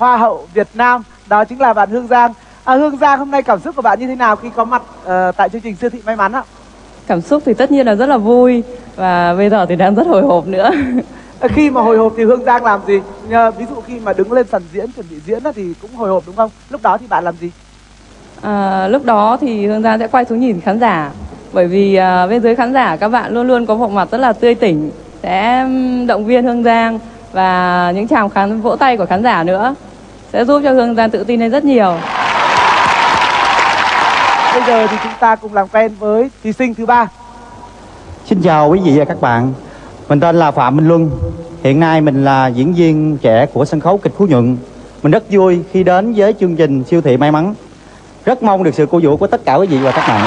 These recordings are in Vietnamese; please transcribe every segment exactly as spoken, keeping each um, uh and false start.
Hoa hậu Việt Nam, đó chính là bạn Hương Giang. À, Hương Giang, hôm nay cảm xúc của bạn như thế nào khi có mặt uh, tại chương trình Siêu thị May Mắn ạ? Cảm xúc thì tất nhiên là rất là vui, và bây giờ thì đang rất hồi hộp nữa. Khi mà hồi hộp thì Hương Giang làm gì? Nhờ, ví dụ khi mà đứng lên sàn diễn chuẩn bị diễn thì cũng hồi hộp đúng không? Lúc đó thì bạn làm gì? À, lúc đó thì Hương Giang sẽ quay xuống nhìn khán giả, bởi vì à, bên dưới khán giả các bạn luôn luôn có bộ mặt rất là tươi tỉnh, sẽ động viên Hương Giang, và những tràng khán vỗ tay của khán giả nữa sẽ giúp cho Hương Giang tự tin lên rất nhiều. Bây giờ thì chúng ta cùng làm quen với thí sinh thứ ba. Xin chào quý vị và các bạn. Mình tên là Phạm Minh Luân. Hiện nay mình là diễn viên trẻ của sân khấu kịch Phú Nhuận. Mình rất vui khi đến với chương trình Siêu thị May Mắn. Rất mong được sự cổ vũ của tất cả quý vị và các bạn.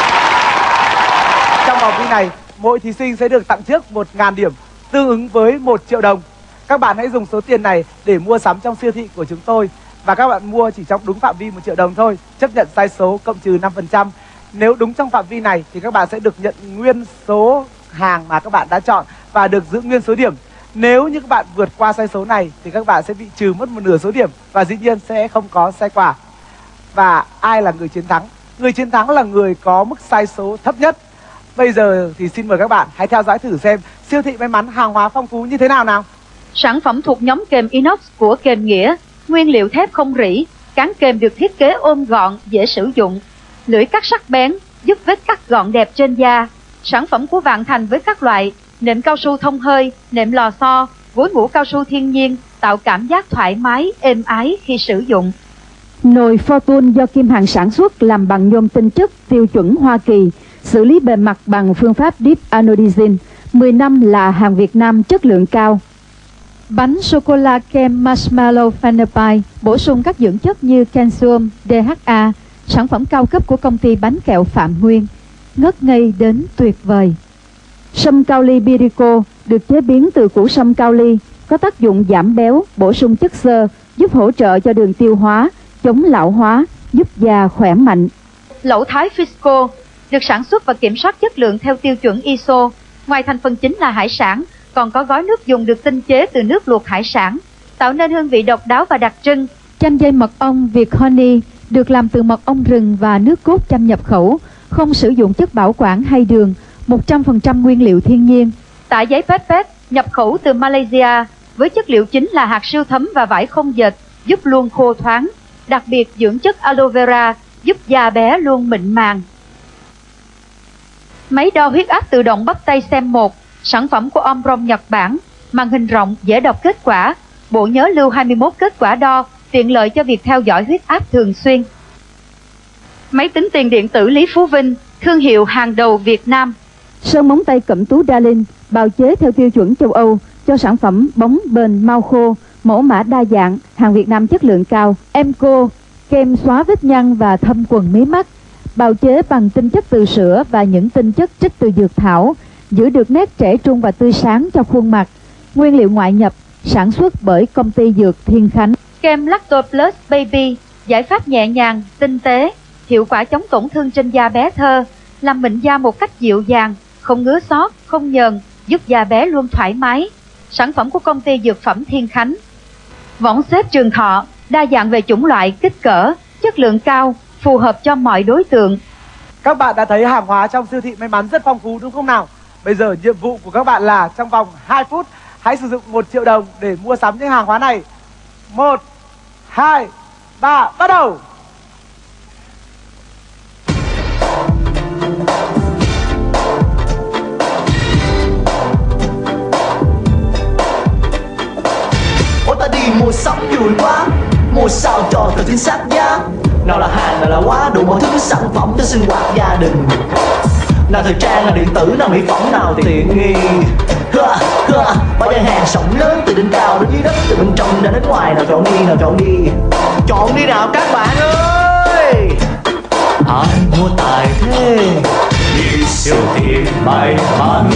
Trong vòng thi này, mỗi thí sinh sẽ được tặng trước một nghìn điểm, tương ứng với một triệu đồng. Các bạn hãy dùng số tiền này để mua sắm trong siêu thị của chúng tôi. Và các bạn mua chỉ trong đúng phạm vi một triệu đồng thôi, chấp nhận sai số cộng trừ năm phần trăm. Nếu đúng trong phạm vi này thì các bạn sẽ được nhận nguyên số hàng mà các bạn đã chọn và được giữ nguyên số điểm. Nếu như các bạn vượt qua sai số này thì các bạn sẽ bị trừ mất một nửa số điểm, và dĩ nhiên sẽ không có sai quả. Và ai là người chiến thắng? Người chiến thắng là người có mức sai số thấp nhất. Bây giờ thì xin mời các bạn hãy theo dõi thử xem siêu thị May Mắn hàng hóa phong phú như thế nào nào. Sản phẩm thuộc nhóm kềm inox của kềm Nghĩa, nguyên liệu thép không rỉ, cán kềm được thiết kế ôm gọn, dễ sử dụng, lưỡi cắt sắc bén, giúp vết cắt gọn đẹp trên da. Sản phẩm của Vạn Thành với các loại nệm cao su thông hơi, nệm lò xo, gối ngủ cao su thiên nhiên, tạo cảm giác thoải mái, êm ái khi sử dụng. Nồi Fortune do Kim Hằng sản xuất, làm bằng nhôm tinh chất tiêu chuẩn Hoa Kỳ, xử lý bề mặt bằng phương pháp Deep Anodizing, mười năm là hàng Việt Nam chất lượng cao. Bánh sô-cô-la kem Marshmallow Vanilla bổ sung các dưỡng chất như calcium, đê hát a, sản phẩm cao cấp của công ty bánh kẹo Phạm Nguyên, ngất ngây đến tuyệt vời. Sâm cao ly Birico được chế biến từ củ sâm cao ly, có tác dụng giảm béo, bổ sung chất xơ, giúp hỗ trợ cho đường tiêu hóa, chống lão hóa, giúp da khỏe mạnh. Lẩu Thái Fisco được sản xuất và kiểm soát chất lượng theo tiêu chuẩn i ét ô. Ngoài thành phần chính là hải sản, còn có gói nước dùng được tinh chế từ nước luộc hải sản, tạo nên hương vị độc đáo và đặc trưng. Chanh dây mật ong Việt Honey được làm từ mật ong rừng và nước cốt chanh nhập khẩu, không sử dụng chất bảo quản hay đường, một trăm phần trăm nguyên liệu thiên nhiên. Tả giấy pét pét nhập khẩu từ Malaysia với chất liệu chính là hạt siêu thấm và vải không dệt, giúp luôn khô thoáng. Đặc biệt dưỡng chất aloe vera giúp da bé luôn mịn màng. Máy đo huyết áp tự động bắp tay xem một, sản phẩm của Omron Nhật Bản, màn hình rộng dễ đọc kết quả, bộ nhớ lưu hai mươi mốt kết quả đo, tiện lợi cho việc theo dõi huyết áp thường xuyên. Máy tính tiền điện tử Lý Phú Vinh, thương hiệu hàng đầu Việt Nam. Sơn móng tay Cẩm Tú Darling, bào chế theo tiêu chuẩn châu Âu, cho sản phẩm bóng bền mau khô, mẫu mã đa dạng, hàng Việt Nam chất lượng cao. Emco, kem xóa vết nhăn và thâm quầng mí mắt, bào chế bằng tinh chất từ sữa và những tinh chất trích từ dược thảo, giữ được nét trẻ trung và tươi sáng cho khuôn mặt. Nguyên liệu ngoại nhập, sản xuất bởi công ty dược Thiên Khánh. Kem Lacto Plus Baby, giải pháp nhẹ nhàng, tinh tế, hiệu quả chống tổn thương trên da bé thơ, làm mịn da một cách dịu dàng, không ngứa xót, không nhờn, giúp da bé luôn thoải mái. Sản phẩm của công ty dược phẩm Thiên Khánh. Võng xếp Trường Thọ, đa dạng về chủng loại, kích cỡ, chất lượng cao, phù hợp cho mọi đối tượng. Các bạn đã thấy hàng hóa trong siêu thị May Mắn rất phong phú đúng không nào? Bây giờ nhiệm vụ của các bạn là trong vòng hai phút hãy sử dụng một triệu đồng để mua sắm những hàng hóa này. Một, hai, ba, bắt đầu! Ôi ta đi mua sắm vui quá, mua sao cho thật chính xác giá. Nào là hàng, nào là hóa, đủ mọi thứ sản phẩm cho sinh hoạt gia đình. Nào thời trang, nào điện tử, nào mỹ phẩm, nào tiện nghi. Hơ, hơ, bao gian hàng rộng lớn từ đỉnh cao đến dưới đất, từ bên trong ra đến ngoài. Nào chọn đi, nào chọn đi, chọn đi nào các bạn ơi. Ai mua tài thế đi siêu thị May Mắn,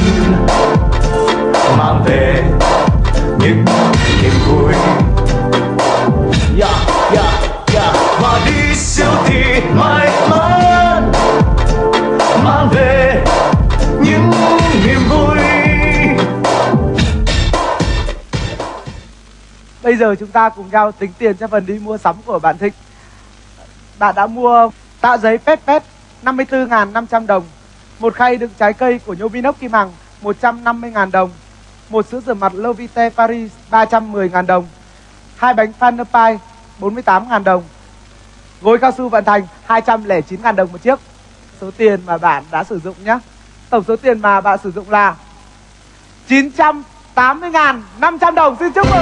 mang về những niềm vui. Yeah, yeah, yeah. Và đi siêu thị May Mắn, mang về những niềm vui. Bây giờ chúng ta cùng nhau tính tiền cho phần đi mua sắm của bạn Thịnh. Bạn đã mua tạ giấy pét pét năm mươi tư nghìn năm trăm đồng, một khay đựng trái cây của nhôm inox Kim Hằng một trăm năm mươi nghìn đồng, một sữa rửa mặt Lovite Paris ba trăm mười nghìn đồng, hai bánh Phantom Pie bốn mươi tám nghìn đồng, gối cao su Vận Thành hai trăm lẻ chín nghìn đồng một chiếc. Số tiền mà bạn đã sử dụng nhé. Tổng số tiền mà bạn sử dụng là chín trăm tám mươi nghìn năm trăm đồng. Xin chúc mừng.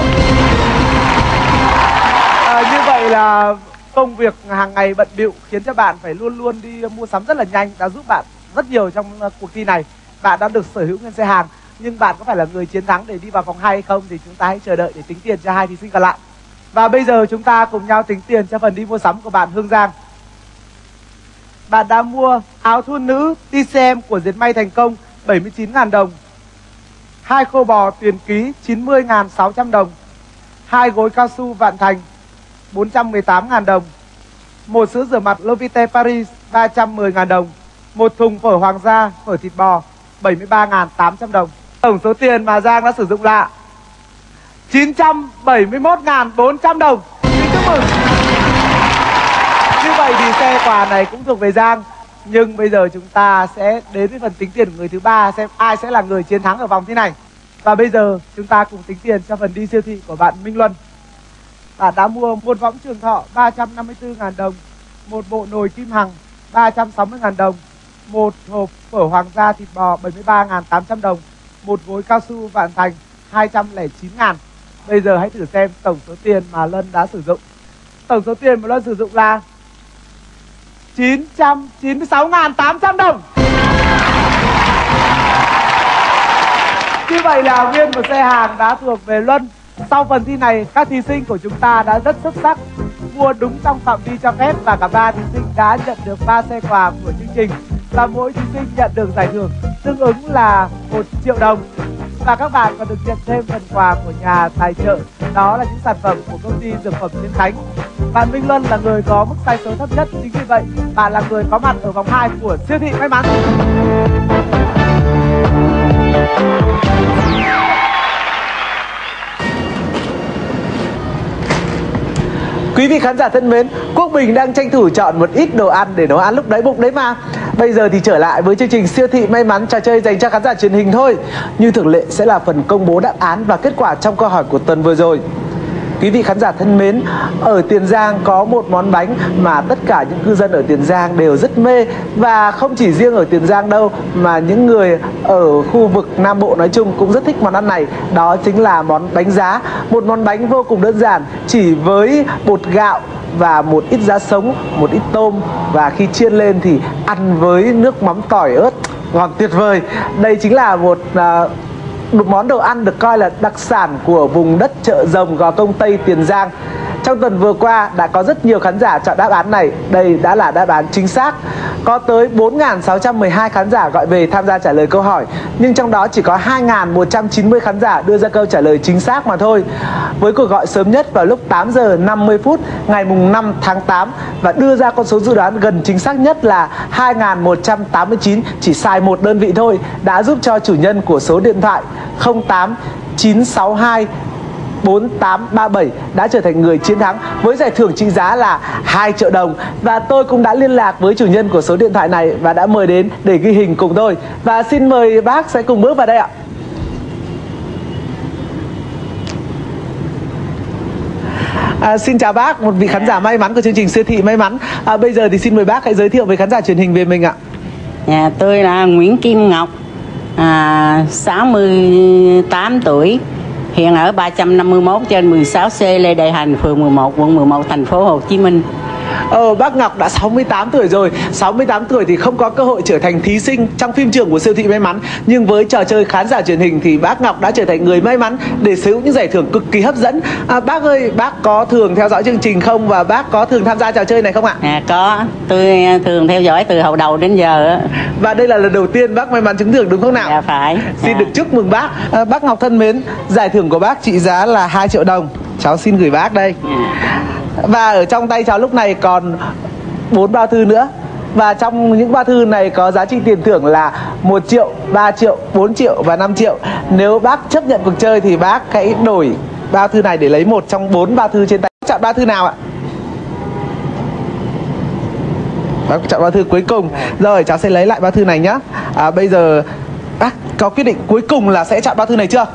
À, như vậy là công việc hàng ngày bận bịu khiến cho bạn phải luôn luôn đi mua sắm rất là nhanh, đã giúp bạn rất nhiều trong cuộc thi này. Bạn đã được sở hữu nguyên xe hàng, nhưng bạn có phải là người chiến thắng để đi vào vòng hai hay không thì chúng ta hãy chờ đợi để tính tiền cho hai thí sinh còn lại. Và bây giờ chúng ta cùng nhau tính tiền cho phần đi mua sắm của bạn Hương Giang. Bạn đã mua áo thun nữ tê xê em của Dệt May Thành Công bảy mươi chín nghìn đồng, hai khô bò Tuyền Ký chín mươi nghìn sáu trăm đồng, hai gối cao su Vạn Thành bốn trăm mười tám nghìn đồng, một sữa rửa mặt Lovite Paris ba trăm mười nghìn đồng, một thùng phở Hoàng gia phở thịt bò bảy mươi ba nghìn tám trăm đồng. Tổng số tiền mà Giang đã sử dụng là chín trăm bảy mươi mốt nghìn bốn trăm đồng. Xin chúc mừng. Như vậy thì xe quà này cũng thuộc về Giang. Nhưng bây giờ chúng ta sẽ đến với phần tính tiền của người thứ ba, xem ai sẽ là người chiến thắng ở vòng thi này. Và bây giờ chúng ta cùng tính tiền cho phần đi siêu thị của bạn Minh Luân. Bạn đã mua một võng Trường Thọ ba trăm năm mươi tư nghìn đồng, một bộ nồi Kim Hằng ba trăm sáu mươi nghìn đồng, một hộp phở Hoàng gia thịt bò bảy mươi ba nghìn tám trăm đồng, một gối cao su Vạn Thành hai trăm lẻ chín nghìn. Bây giờ hãy thử xem tổng số tiền mà Lân đã sử dụng. Tổng số tiền mà Lân sử dụng là chín trăm chín mươi sáu nghìn tám trăm đồng. Như vậy là nguyên một xe hàng đã thuộc về Luân. Sau phần thi này, các thí sinh của chúng ta đã rất xuất sắc, mua đúng trong phạm vi cho phép, và cả ba thí sinh đã nhận được ba xe quà của chương trình. Và mỗi thí sinh nhận được giải thưởng tương ứng là một triệu đồng. Và các bạn còn được nhận thêm phần quà của nhà tài trợ, đó là những sản phẩm của công ty dược phẩm Chiến Khánh. Bạn Minh Luân là người có mức sai số thấp nhất, chính vì vậy bạn là người có mặt ở vòng hai của siêu thị may mắn. Quý vị khán giả thân mến, Quốc Bình đang tranh thủ chọn một ít đồ ăn để nấu ăn lúc đấy bụng đấy mà. Bây giờ thì trở lại với chương trình siêu thị may mắn, trò chơi dành cho khán giả truyền hình thôi. Như thường lệ sẽ là phần công bố đáp án và kết quả trong câu hỏi của tuần vừa rồi. Quý vị khán giả thân mến, ở Tiền Giang có một món bánh mà tất cả những cư dân ở Tiền Giang đều rất mê. Và không chỉ riêng ở Tiền Giang đâu, mà những người ở khu vực Nam Bộ nói chung cũng rất thích món ăn này. Đó chính là món bánh giá. Một món bánh vô cùng đơn giản, chỉ với bột gạo và một ít giá sống, một ít tôm. Và khi chiên lên thì ăn với nước mắm tỏi ớt, ngon tuyệt vời. Đây chính là một... Uh, một món đồ ăn được coi là đặc sản của vùng đất Chợ Rồng, Gò Công Tây, Tiền Giang. Trong tuần vừa qua đã có rất nhiều khán giả chọn đáp án này. Đây đã là đáp án chính xác. Có tới bốn nghìn sáu trăm mười hai khán giả gọi về tham gia trả lời câu hỏi, nhưng trong đó chỉ có hai nghìn một trăm chín mươi khán giả đưa ra câu trả lời chính xác mà thôi. Với cuộc gọi sớm nhất vào lúc tám giờ năm mươi phút ngày mùng năm tháng tám và đưa ra con số dự đoán gần chính xác nhất là hai nghìn một trăm tám mươi chín, chỉ sai một đơn vị thôi, đã giúp cho chủ nhân của số điện thoại không tám chín sáu hai bốn tám ba bảy đã trở thành người chiến thắng với giải thưởng trị giá là hai triệu đồng. Và tôi cũng đã liên lạc với chủ nhân của số điện thoại này và đã mời đến để ghi hình cùng tôi. Và xin mời bác sẽ cùng bước vào đây ạ. À, xin chào bác, một vị khán giả may mắn của chương trình siêu thị may mắn. À, bây giờ thì xin mời bác hãy giới thiệu với khán giả truyền hình về mình ạ. Nhà tôi là Nguyễn Kim Ngọc, à, sáu mươi tám tuổi, hiện ở ba trăm năm mươi mốt trên mười sáu C Lê Đại Hành, phường mười một, quận mười một, thành phố Hồ Chí Minh. Ờ, bác Ngọc đã sáu mươi tám tuổi rồi. sáu mươi tám tuổi thì không có cơ hội trở thành thí sinh trong phim trường của siêu thị may mắn, nhưng với trò chơi khán giả truyền hình thì bác Ngọc đã trở thành người may mắn để sở hữu những giải thưởng cực kỳ hấp dẫn. À, bác ơi, bác có thường theo dõi chương trình không và bác có thường tham gia trò chơi này không ạ? À, có, tôi thường theo dõi từ hồi đầu đến giờ. Và đây là lần đầu tiên bác may mắn trúng thưởng đúng không nào? Dạ phải. Xin à. được chúc mừng bác. À, bác Ngọc thân mến, giải thưởng của bác trị giá là hai triệu đồng. Cháu xin gửi bác đây. À. Và ở trong tay cháu lúc này còn bốn bao thư nữa. Và trong những bao thư này có giá trị tiền thưởng là một triệu, ba triệu, bốn triệu và năm triệu. Nếu bác chấp nhận cuộc chơi thì bác hãy đổi bao thư này để lấy một trong bốn bao thư trên tay. Chọn bao thư nào ạ? Bác chọn bao thư cuối cùng. Rồi cháu sẽ lấy lại bao thư này nhá. À, bây giờ bác có quyết định cuối cùng là sẽ chọn bao thư này chưa?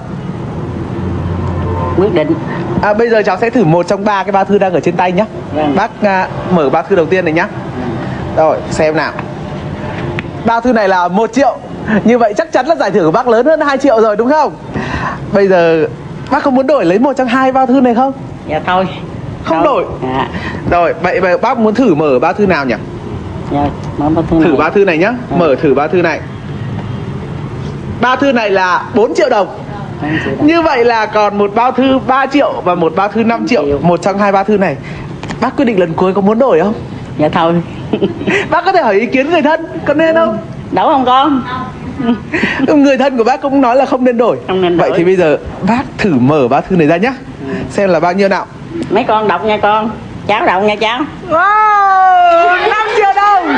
Quyết định. À, bây giờ cháu sẽ thử một trong ba cái bao thư đang ở trên tay nhá. Vâng. Bác à, mở bao thư đầu tiên này nhá. Rồi xem nào. Bao thư này là một triệu. Như vậy chắc chắn là giải thưởng của bác lớn hơn hai triệu rồi đúng không? Bây giờ bác có muốn đổi lấy một trong hai bao thư này không? Dạ thôi. Không Thôi. đổi. Dạ. Rồi vậy bác muốn thử mở bao thư nào nhỉ? Dạ, mở bao thư Thử này. bao thư này nhá. Ừ. Mở thử bao thư này. Bao thư này là bốn triệu đồng. bốn triệu đồng. Như vậy là còn một bao thư ba triệu và một bao thư năm triệu. Một trong hai bao thư này. Bác quyết định lần cuối có muốn đổi không? Dạ thôi. Bác có thể hỏi ý kiến người thân, có nên không? Đâu không con? Người thân của bác cũng nói là không nên đổi. Không nên đổi. Vậy thì bây giờ bác thử mở bao thư này ra nhá. Ừ. Xem là bao nhiêu nào. Mấy con đọc nha con. Cháu đọc nha cháu. Wow, năm triệu đồng.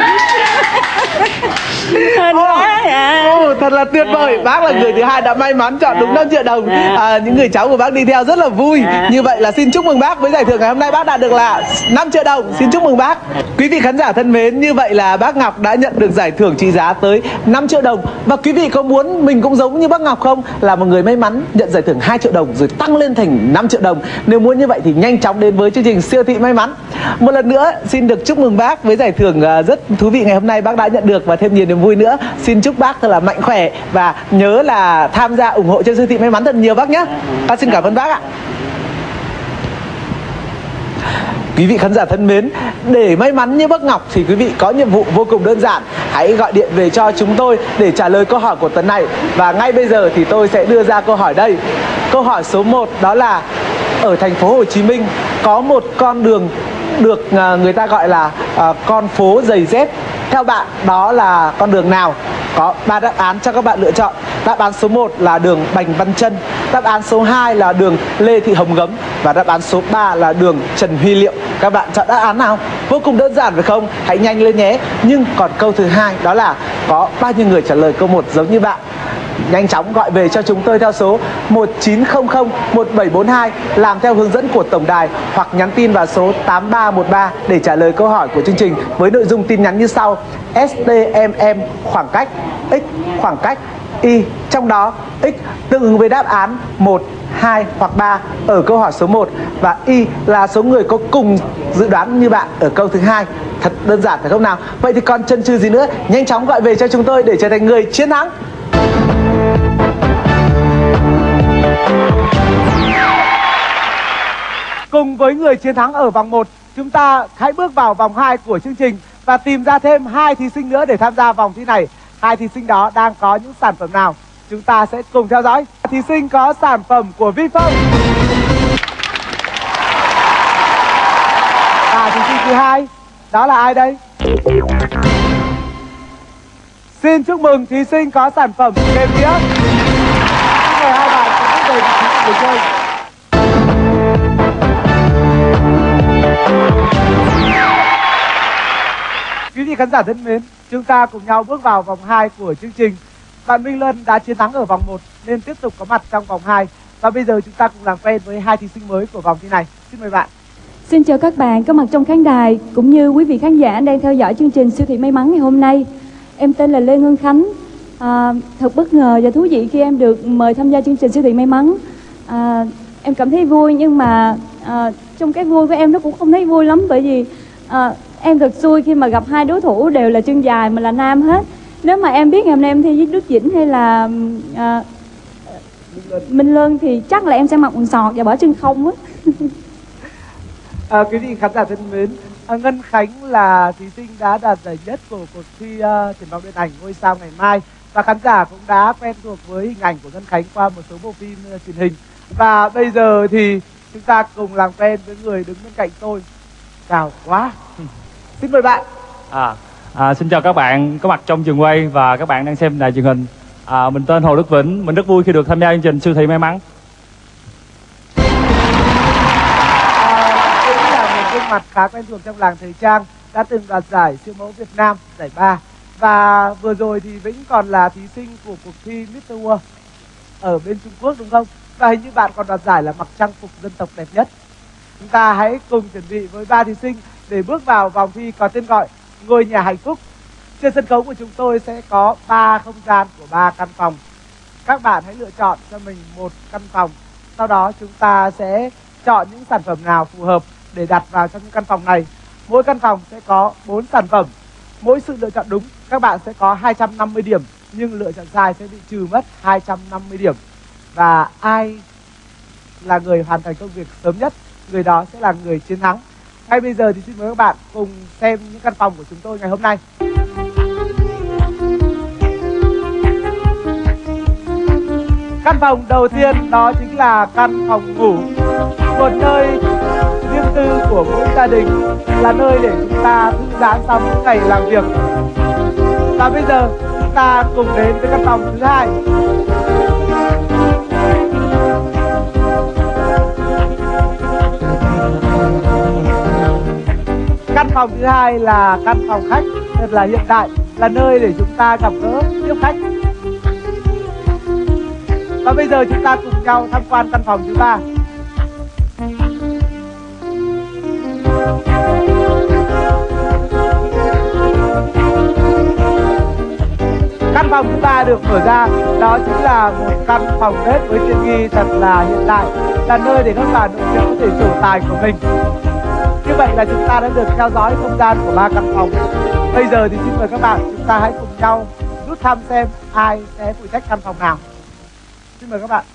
Hên quá à. Ồ, thật là tuyệt vời. Bác là người thứ hai đã may mắn chọn đúng năm triệu đồng. À, những người cháu của bác đi theo rất là vui. Như vậy là xin chúc mừng bác với giải thưởng ngày hôm nay. Bác đạt được là năm triệu đồng. Xin chúc mừng bác. Quý vị khán giả thân mến, như vậy là bác Ngọc đã nhận được giải thưởng trị giá tới năm triệu đồng. Và quý vị có muốn mình cũng giống như bác Ngọc không? Là một người may mắn nhận giải thưởng hai triệu đồng rồi tăng lên thành năm triệu đồng. Nếu muốn như vậy thì nhanh chóng đến với chương trình Siêu thị may mắn. Một lần nữa xin được chúc mừng bác với giải thưởng rất thú vị ngày hôm nay bác đã nhận được và thêm nhiều niềm vui nữa. Xin chúc bác thật là mạnh khỏe và nhớ là tham gia ủng hộ cho Siêu thị may mắn thật nhiều bác nhé. Ta xin cảm ơn bác ạ. Quý vị khán giả thân mến, để may mắn như bác Ngọc thì quý vị có nhiệm vụ vô cùng đơn giản. Hãy gọi điện về cho chúng tôi để trả lời câu hỏi của tuần này. Và ngay bây giờ thì tôi sẽ đưa ra câu hỏi đây. Câu hỏi số một đó là ở thành phố Hồ Chí Minh có một con đường được người ta gọi là uh, con phố giày dép. Theo bạn đó là con đường nào? Có ba đáp án cho các bạn lựa chọn. Đáp án số một là đường Bành Văn Trân, đáp án số hai là đường Lê Thị Hồng Gấm và đáp án số ba là đường Trần Huy Liệu. Các bạn chọn đáp án nào? Vô cùng đơn giản phải không? Hãy nhanh lên nhé. Nhưng còn câu thứ hai đó là có bao nhiêu người trả lời câu một giống như bạn? Nhanh chóng gọi về cho chúng tôi theo số một chín không không một bảy bốn hai làm theo hướng dẫn của tổng đài hoặc nhắn tin vào số tám ba một ba để trả lời câu hỏi của chương trình với nội dung tin nhắn như sau: S T M M khoảng cách, X khoảng cách, Y trong đó X tương ứng với đáp án một, hai hoặc ba ở câu hỏi số một và Y là số người có cùng dự đoán như bạn ở câu thứ hai. Thật đơn giản phải không nào? Vậy thì còn chần chừ gì nữa, nhanh chóng gọi về cho chúng tôi để trở thành người chiến thắng. Cùng với người chiến thắng ở vòng một, chúng ta hãy bước vào vòng hai của chương trình và tìm ra thêm hai thí sinh nữa để tham gia vòng thi này. Hai thí sinh đó đang có những sản phẩm nào? Chúng ta sẽ cùng theo dõi. Thí sinh có sản phẩm của Vifong. Và thí sinh thứ hai, đó là ai đây? Xin chúc mừng thí sinh có sản phẩm kem đĩa. Xin mời hai bạn cùng bước về vị trí của người chơi. Quý vị khán giả thân mến, chúng ta cùng nhau bước vào vòng hai của chương trình. Bạn Minh Luân đã chiến thắng ở vòng một nên tiếp tục có mặt trong vòng hai. Và bây giờ chúng ta cùng làm quen với hai thí sinh mới của vòng thi này. Xin mời bạn. Xin chào các bạn có mặt trong khán đài cũng như quý vị khán giả đang theo dõi chương trình Siêu thị may mắn ngày hôm nay. Em tên là Lê Ngân Khánh. À, thật bất ngờ và thú vị khi em được mời tham gia chương trình Siêu thị may mắn. À, em cảm thấy vui nhưng mà à, trong cái vui của em nó cũng không thấy vui lắm bởi vì à, em thật xui khi mà gặp hai đối thủ đều là chân dài mà là nam hết. Nếu mà em biết ngày hôm nay em thi với Đức Dĩnh hay là à, Minh Luân thì chắc là em sẽ mặc quần sọt và bỏ chân không á. À, quý vị khán giả thân mến, à, Ngân Khánh là thí sinh đã đạt giải nhất của cuộc thi uh, triển vọng điện ảnh Ngôi Sao Ngày Mai và khán giả cũng đã quen thuộc với hình ảnh của Ngân Khánh qua một số bộ phim uh, truyền hình. Và bây giờ thì chúng ta cùng làm quen với người đứng bên cạnh tôi. Chào quá. Xin mời bạn. À, à, xin chào các bạn có mặt trong trường quay và các bạn đang xem đài truyền hình. À, mình tên Hồ Đức Vĩnh, mình rất vui khi được tham gia chương trình Siêu thị may mắn. Gương mặt khá quen thuộc trong làng thời trang, đã từng đoạt giải siêu mẫu Việt Nam giải ba và vừa rồi thì Vĩnh còn là thí sinh của cuộc thi mít tơ World ở bên Trung Quốc đúng không? Và hình như bạn còn đoạt giải là mặc trang phục dân tộc đẹp nhất. Chúng ta hãy cùng chuẩn bị với ba thí sinh để bước vào vòng thi có tên gọi Ngôi Nhà Hạnh Phúc. Trên sân khấu của chúng tôi sẽ có ba không gian của ba căn phòng. Các bạn hãy lựa chọn cho mình một căn phòng. Sau đó chúng ta sẽ chọn những sản phẩm nào phù hợp để đặt vào trong những căn phòng này. Mỗi căn phòng sẽ có bốn sản phẩm. Mỗi sự lựa chọn đúng các bạn sẽ có hai trăm năm mươi điểm, nhưng lựa chọn sai sẽ bị trừ mất hai trăm năm mươi điểm. Và ai là người hoàn thành công việc sớm nhất, người đó sẽ là người chiến thắng. Ngay bây giờ thì xin mời các bạn cùng xem những căn phòng của chúng tôi ngày hôm nay. Căn phòng đầu tiên đó chính là căn phòng ngủ, một nơi riêng tư của mỗi gia đình, là nơi để chúng ta thư giãn sau những ngày làm việc. Và bây giờ chúng ta cùng đến với căn phòng thứ hai. Căn phòng thứ hai là căn phòng khách, thật là hiện đại, là nơi để chúng ta gặp gỡ tiếp khách. Và bây giờ chúng ta cùng nhau tham quan căn phòng thứ ba. Căn phòng thứ ba được mở ra, đó chính là một căn phòng bếp với tiện nghi thật là hiện đại, là nơi để các bạn nội trợ có thể trổ tài của mình. Như vậy là chúng ta đã được theo dõi không gian của ba căn phòng. Bây giờ thì xin mời các bạn chúng ta hãy cùng nhau rút thăm xem ai sẽ phụ trách căn phòng nào. Xin mời các bạn.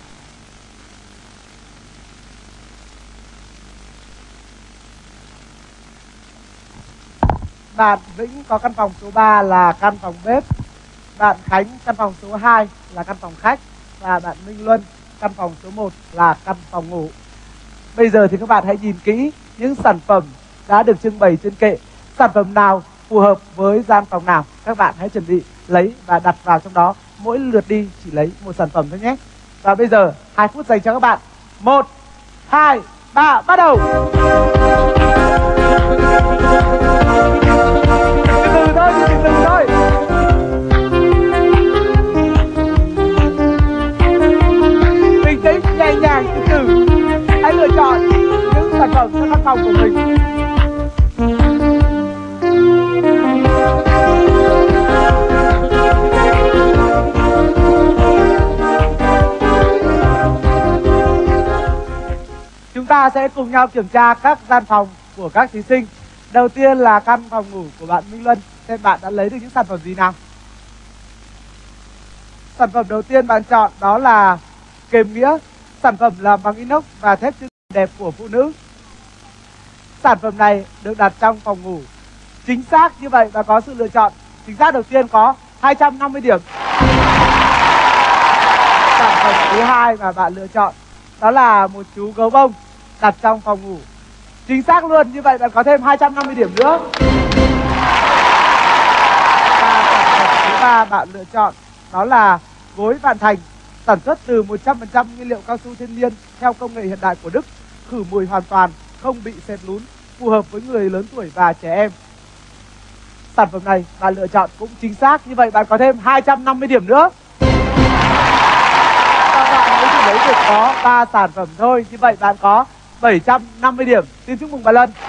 Bạn Vĩnh có căn phòng số ba là căn phòng bếp. Bạn Khánh căn phòng số hai là căn phòng khách. Và bạn Minh Luân căn phòng số một là căn phòng ngủ. Bây giờ thì các bạn hãy nhìn kỹ những sản phẩm đã được trưng bày trên kệ. Sản phẩm nào phù hợp với gian phòng nào, các bạn hãy chuẩn bị lấy và đặt vào trong đó. Mỗi lượt đi chỉ lấy một sản phẩm thôi nhé. Và bây giờ hai phút dành cho các bạn. Một, hai, ba, bắt đầu. Từ từ thôi, từ từ thôi. Bình tĩnh, nhẹ nhàng, từ từ. Hãy lựa chọn những sản phẩm cho căn phòng của mình. Chúng ta sẽ cùng nhau kiểm tra các gian phòng của các thí sinh. Đầu tiên là căn phòng ngủ của bạn Minh Luân. Xem bạn đã lấy được những sản phẩm gì nào. Sản phẩm đầu tiên bạn chọn đó là kềm nghĩa. Sản phẩm làm bằng inox và thép chữ đẹp của phụ nữ. Sản phẩm này được đặt trong phòng ngủ. Chính xác như vậy và có sự lựa chọn. Chính xác đầu tiên có hai trăm năm mươi điểm. Sản phẩm thứ hai mà bạn lựa chọn đó là một chú gấu bông đặt trong phòng ngủ. Chính xác luôn, như vậy bạn có thêm hai trăm năm mươi điểm nữa. Và sản phẩm thứ ba bạn lựa chọn đó là gối Vạn Thành, sản xuất từ một trăm phần trăm nguyên liệu cao su thiên nhiên theo công nghệ hiện đại của Đức, khử mùi hoàn toàn, không bị sệt lún, phù hợp với người lớn tuổi và trẻ em. Sản phẩm này bạn lựa chọn cũng chính xác, như vậy bạn có thêm hai trăm năm mươi điểm nữa. Các bạn mới chỉ lấy được có ba sản phẩm thôi, như vậy bạn có bảy trăm năm mươi điểm. Xin chúc mừng bà Lân.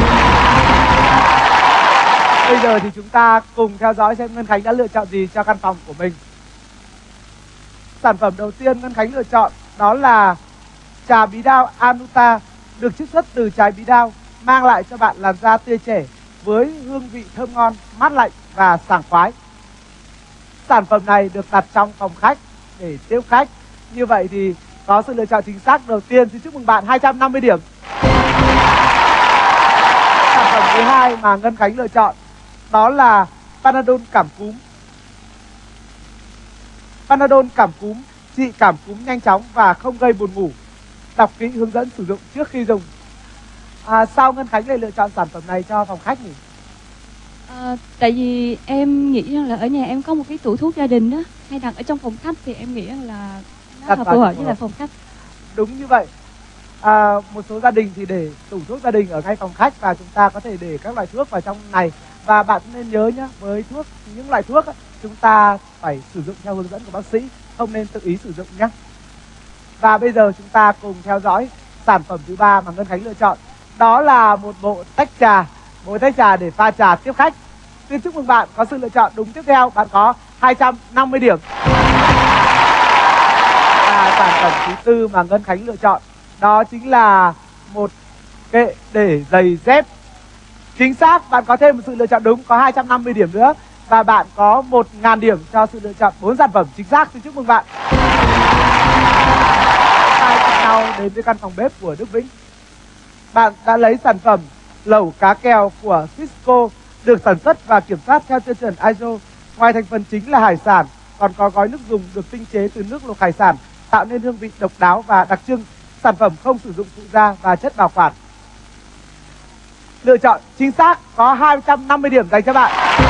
Bây giờ thì chúng ta cùng theo dõi xem Ngân Khánh đã lựa chọn gì cho căn phòng của mình. Sản phẩm đầu tiên Ngân Khánh lựa chọn đó là trà bí đao Anuta, được chiết xuất từ trái bí đao, mang lại cho bạn làn da tươi trẻ với hương vị thơm ngon, mát lạnh và sảng khoái. Sản phẩm này được đặt trong phòng khách để tiếp khách. Như vậy thì có sự lựa chọn chính xác đầu tiên. Xin chúc mừng bạn, hai trăm năm mươi điểm. Sản phẩm thứ hai mà Ngân Khánh lựa chọn đó là Panadol cảm cúm. Panadol cảm cúm trị cảm cúm nhanh chóng và không gây buồn ngủ. Đọc kỹ hướng dẫn sử dụng trước khi dùng. À, sao Ngân Khánh lại lựa chọn sản phẩm này cho phòng khách nhỉ? À, tại vì em nghĩ rằng là ở nhà em có một cái tủ thuốc gia đình đó, hay đặt ở trong phòng khách thì em nghĩ rằng là nó hợp phù hợp với là phòng khách. Đúng như vậy. À, một số gia đình thì để tủ thuốc gia đình ở ngay phòng khách và chúng ta có thể để các loại thuốc vào trong này. Và bạn nên nhớ nhé, với thuốc, những loại thuốc chúng ta phải sử dụng theo hướng dẫn của bác sĩ, không nên tự ý sử dụng nhé. Và bây giờ chúng ta cùng theo dõi sản phẩm thứ ba mà Ngân Khánh lựa chọn. Đó là một bộ tách trà, bộ tách trà để pha trà tiếp khách. Xin chúc mừng bạn có sự lựa chọn đúng tiếp theo. Bạn có hai trăm năm mươi điểm. Và sản phẩm thứ tư mà Ngân Khánh lựa chọn đó chính là một kệ để giày dép. Chính xác, bạn có thêm một sự lựa chọn đúng, có hai trăm năm mươi điểm nữa. Và bạn có một nghìn điểm cho sự lựa chọn bốn sản phẩm chính xác. Xin chúc mừng bạn. Hai cùng nhau đến với căn phòng bếp của Đức Vĩnh. Bạn đã lấy sản phẩm lẩu cá kèo của Fisco được sản xuất và kiểm soát theo tiêu chuẩn i ét o. Ngoài thành phần chính là hải sản, còn có gói nước dùng được tinh chế từ nước luộc hải sản, tạo nên hương vị độc đáo và đặc trưng. Sản phẩm không sử dụng phụ gia và chất bảo quản. Lựa chọn chính xác, có hai trăm năm mươi điểm dành cho bạn.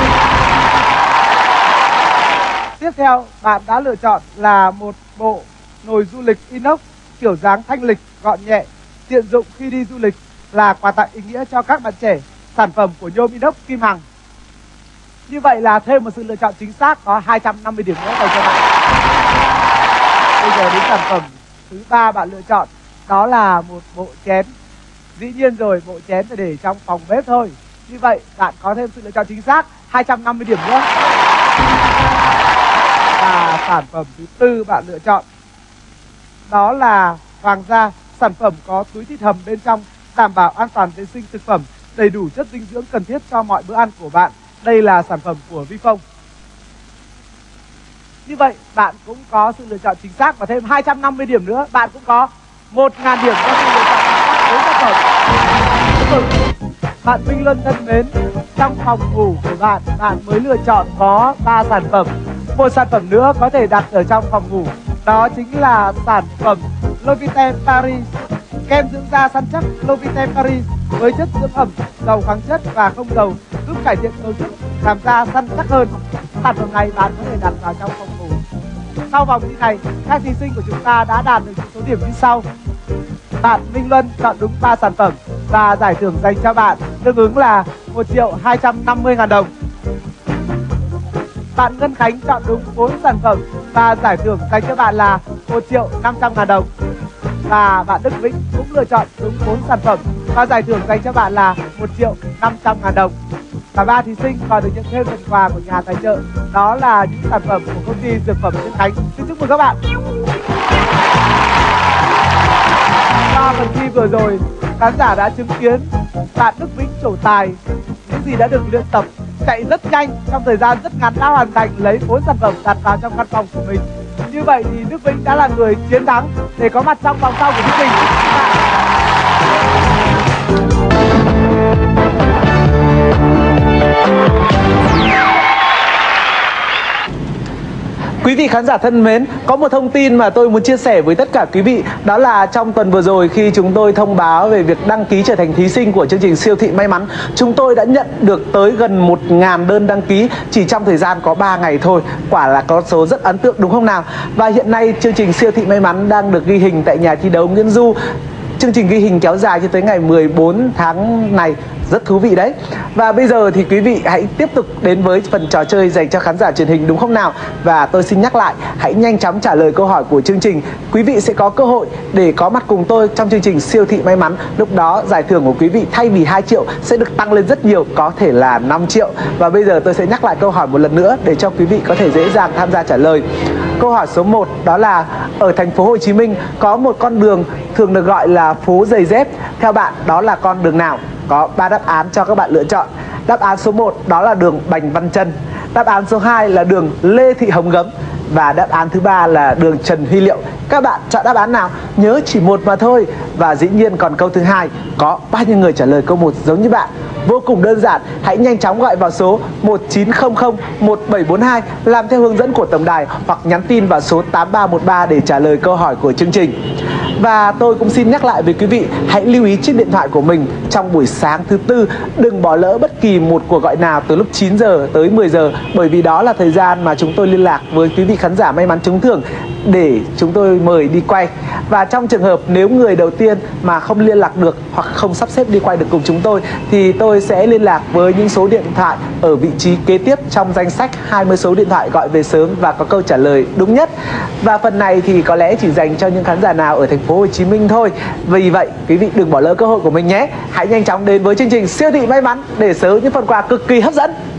Tiếp theo, bạn đã lựa chọn là một bộ nồi du lịch inox kiểu dáng thanh lịch, gọn nhẹ, tiện dụng khi đi du lịch, là quà tặng ý nghĩa cho các bạn trẻ. Sản phẩm của nhôm inox Kim Hằng. Như vậy là thêm một sự lựa chọn chính xác, có hai trăm năm mươi điểm nữa dành cho bạn. Bây giờ đến sản phẩm thứ ba bạn lựa chọn, đó là một bộ chén. Dĩ nhiên rồi, bộ chén phải để trong phòng bếp thôi. Như vậy bạn có thêm sự lựa chọn chính xác, hai trăm năm mươi điểm nữa. Và sản phẩm thứ tư bạn lựa chọn đó là Hoàng gia, sản phẩm có túi thịt hầm bên trong, đảm bảo an toàn vệ sinh thực phẩm, đầy đủ chất dinh dưỡng cần thiết cho mọi bữa ăn của bạn. Đây là sản phẩm của Vifong. Như vậy bạn cũng có sự lựa chọn chính xác và thêm hai trăm năm mươi điểm nữa. Bạn cũng có một nghìn điểm cho sự lựa chọn chính xác bốn sản phẩm. Chúc mừng bạn Minh Luân thân mến. Trong phòng ngủ của bạn, bạn mới lựa chọn có ba sản phẩm. Một sản phẩm nữa có thể đặt ở trong phòng ngủ, đó chính là sản phẩm L'Occitane Paris, kem dưỡng da săn chắc L'Occitane Paris với chất dưỡng ẩm, giàu khoáng chất và không dầu, giúp cải thiện cấu trúc, làm da săn chắc hơn. Sản phẩm này bạn có thể đặt vào trong phòng ngủ. Sau vòng thi này, các thí sinh của chúng ta đã đạt được những số điểm như sau. Bạn Minh Luân chọn đúng ba sản phẩm và giải thưởng dành cho bạn tương ứng là một triệu hai trăm năm mươi ngàn đồng. Bạn Ngân Khánh chọn đúng bốn sản phẩm và giải thưởng dành cho bạn là một triệu năm trăm ngàn đồng. Và bạn Đức Vĩnh cũng lựa chọn đúng bốn sản phẩm và giải thưởng dành cho bạn là một triệu năm trăm ngàn đồng. Cả ba thí sinh còn được nhận thêm phần quà của nhà tài trợ, đó là những sản phẩm của công ty dược phẩm Ngân Khánh. Xin chúc mừng các bạn. Qua phần thi vừa rồi, khán giả đã chứng kiến bạn Đức Vĩnh trổ tài, những gì đã được luyện tập, chạy rất nhanh trong thời gian rất ngắn đã hoàn thành lấy bốn sản phẩm đặt vào trong căn phòng của mình. Như vậy thì Đức Vĩnh đã là người chiến thắng để có mặt trong vòng sau của chương trình. Quý vị khán giả thân mến, có một thông tin mà tôi muốn chia sẻ với tất cả quý vị. Đó là trong tuần vừa rồi khi chúng tôi thông báo về việc đăng ký trở thành thí sinh của chương trình Siêu thị May Mắn, chúng tôi đã nhận được tới gần một nghìn đơn đăng ký chỉ trong thời gian có ba ngày thôi. Quả là con số rất ấn tượng đúng không nào? Và hiện nay chương trình Siêu thị May Mắn đang được ghi hình tại nhà thi đấu Nguyễn Du. Chương trình ghi hình kéo dài cho tới ngày mười bốn tháng này, rất thú vị đấy. Và bây giờ thì quý vị hãy tiếp tục đến với phần trò chơi dành cho khán giả truyền hình đúng không nào? Và tôi xin nhắc lại, hãy nhanh chóng trả lời câu hỏi của chương trình. Quý vị sẽ có cơ hội để có mặt cùng tôi trong chương trình Siêu thị May Mắn. Lúc đó giải thưởng của quý vị thay vì hai triệu sẽ được tăng lên rất nhiều, có thể là năm triệu. Và bây giờ tôi sẽ nhắc lại câu hỏi một lần nữa để cho quý vị có thể dễ dàng tham gia trả lời. Câu hỏi số một đó là ở thành phố Hồ Chí Minh có một con đường thường được gọi là phố giày dép. Theo bạn đó là con đường nào? Có ba đáp án cho các bạn lựa chọn. Đáp án số một đó là đường Bành Văn Trân. Đáp án số hai là đường Lê Thị Hồng Gấm. Và đáp án thứ ba là đường Trần Huy Liệu. Các bạn chọn đáp án nào? Nhớ chỉ một mà thôi. Và dĩ nhiên còn câu thứ hai, có bao nhiêu người trả lời câu một giống như bạn? Vô cùng đơn giản, hãy nhanh chóng gọi vào số một chín không không một bảy bốn hai làm theo hướng dẫn của tổng đài hoặc nhắn tin vào số tám ba một ba để trả lời câu hỏi của chương trình. Và tôi cũng xin nhắc lại với quý vị, hãy lưu ý chiếc điện thoại của mình trong buổi sáng thứ tư, đừng bỏ lỡ bất kỳ một cuộc gọi nào từ lúc chín giờ tới mười giờ, bởi vì đó là thời gian mà chúng tôi liên lạc với quý vị khán giả may mắn trúng thưởng để chúng tôi mời đi quay. Và trong trường hợp nếu người đầu tiên mà không liên lạc được hoặc không sắp xếp đi quay được cùng chúng tôi thì tôi tôi sẽ liên lạc với những số điện thoại ở vị trí kế tiếp trong danh sách hai mươi số điện thoại gọi về sớm và có câu trả lời đúng nhất. Và phần này thì có lẽ chỉ dành cho những khán giả nào ở thành phố Hồ Chí Minh thôi. Vì vậy quý vị đừng bỏ lỡ cơ hội của mình nhé. Hãy nhanh chóng đến với chương trình Siêu thị may mắn để sở hữu những phần quà cực kỳ hấp dẫn.